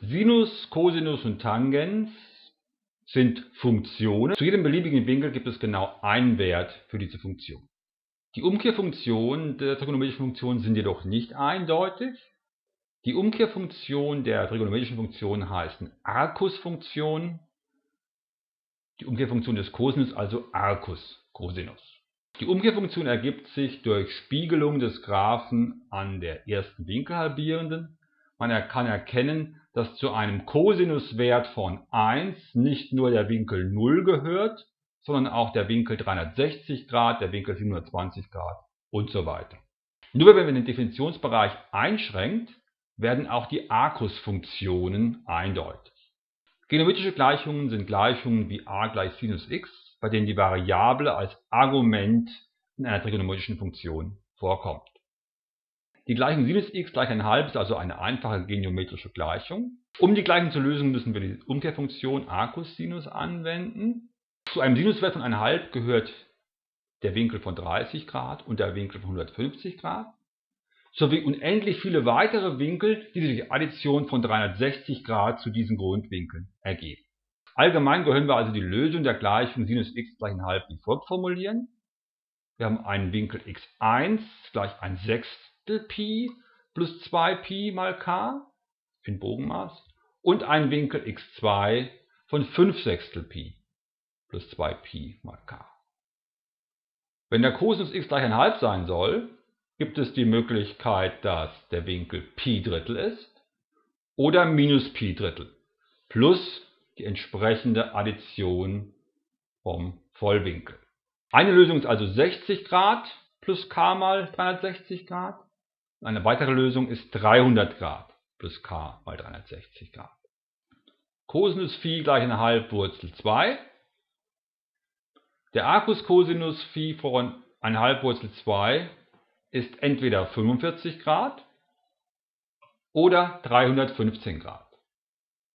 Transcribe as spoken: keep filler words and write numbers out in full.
Sinus, Cosinus und Tangens sind Funktionen. Zu jedem beliebigen Winkel gibt es genau einen Wert für diese Funktion. Die Umkehrfunktionen der trigonometrischen Funktion sind jedoch nicht eindeutig. Die Umkehrfunktion der trigonometrischen Funktion heißen Arcus-Funktion. Die Umkehrfunktion des Cosinus also Arcus-Cosinus. Die Umkehrfunktion ergibt sich durch Spiegelung des Graphen an der ersten Winkelhalbierenden. Man kann erkennen, dass zu einem Cosinuswert von eins nicht nur der Winkel null gehört, sondern auch der Winkel dreihundertsechzig Grad, der Winkel siebenhundertzwanzig Grad und so weiter. Nur wenn man den Definitionsbereich einschränkt, werden auch die Arcus-Funktionen eindeutig. Geometrische Gleichungen sind Gleichungen wie a gleich Sinus x, bei denen die Variable als Argument in einer trigonometrischen Funktion vorkommt. Die Gleichung Sinus x gleich ein halb ist also eine einfache geometrische Gleichung. Um die Gleichung zu lösen, müssen wir die Umkehrfunktion Arcus-Sinus anwenden. Zu einem Sinuswert von ein halb gehört der Winkel von dreißig Grad und der Winkel von hundertfünfzig Grad, sowie unendlich viele weitere Winkel, die sich durch Addition von dreihundertsechzig Grad zu diesen Grundwinkeln ergeben. Allgemein können wir also die Lösung der Gleichung Sinus x gleich ein halb wie folgt formulieren. Wir haben einen Winkel x eins gleich ein Sechstel Pi plus zwei Pi mal k in Bogenmaß und einen Winkel x zwei von fünf Sechstel Pi plus zwei Pi mal k. Wenn der Cosinus x gleich ein halb sein soll, gibt es die Möglichkeit, dass der Winkel Pi Drittel ist oder minus Pi Drittel plus die entsprechende Addition vom Vollwinkel. Eine Lösung ist also sechzig Grad plus k mal dreihundertsechzig Grad. Eine weitere Lösung ist dreihundert Grad plus k mal dreihundertsechzig Grad. Cosinus Phi gleich eine halb Wurzel zwei. Der Arcus-Cosinus Phi von eine halb Wurzel zwei ist entweder fünfundvierzig Grad oder dreihundertfünfzehn Grad.